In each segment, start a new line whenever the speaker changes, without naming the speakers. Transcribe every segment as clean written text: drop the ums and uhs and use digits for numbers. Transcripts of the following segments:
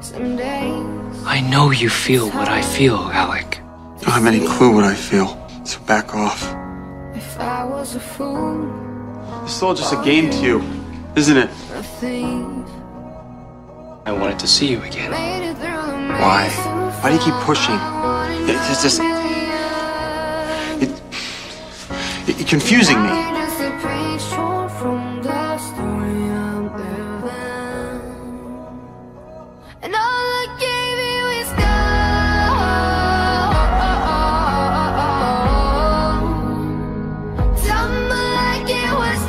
I know you feel what I feel, Alec.
I don't have any clue what I feel, so back off.
If I was a fool,
It's all just a game to you, isn't it?
a thief,
I wanted to see you again.
made it through the
Why?
maze so
Why do you keep pushing? It's just... You're confusing me.
just a page torn from the story I'm living. And all I gave you is gold. Summer like it was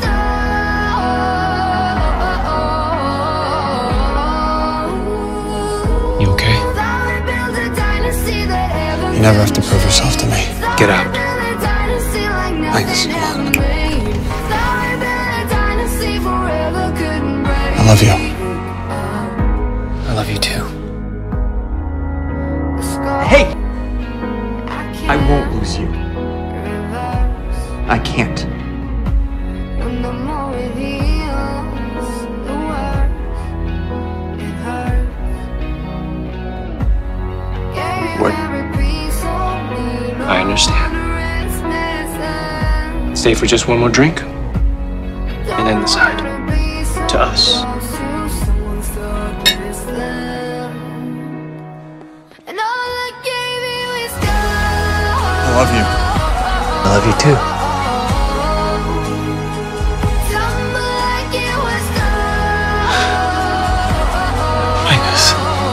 gold.
You okay?
Thought we built a dynasty that ever
You never have to prove yourself to me.
Get out.
Magnus, come on. I
I
love you.
I love you too.
Hey! I won't lose you. I can't.
When the more it heals, the worse it hurts.
What?
I understand. Stay for just one more drink, and then decide. To us.
I love you.
I love you too. Magnus.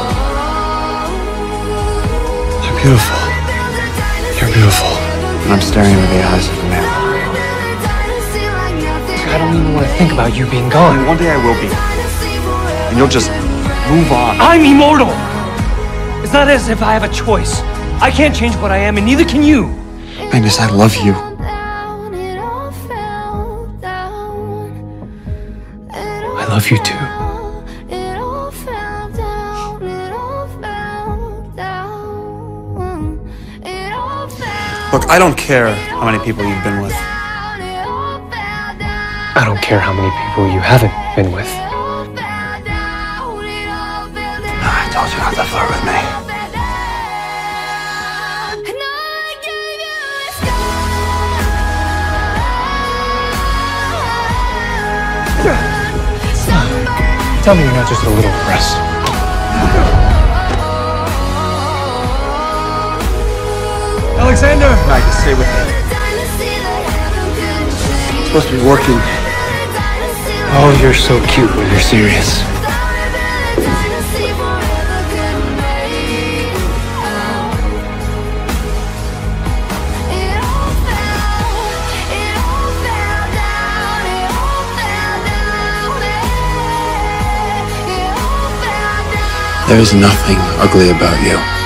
You're beautiful. You're beautiful. And I'm staring into the eyes of a man.
I don't even want to think about you being gone.
One day I will be. And you'll just move on.
I'm immortal! It's not as if I have a choice. I can't change what I am, and neither can you.
Magnus, I love you.
I love you too.
Look, I don't care how many people you've been with.
I don't care how many people you haven't been with.
I told you not to flirt with me.
Tell me you're not just a little depressed. Alexander!
Right, just stay with me. It's supposed to be working.
Oh, you're so cute when you're serious.
There is nothing ugly about you.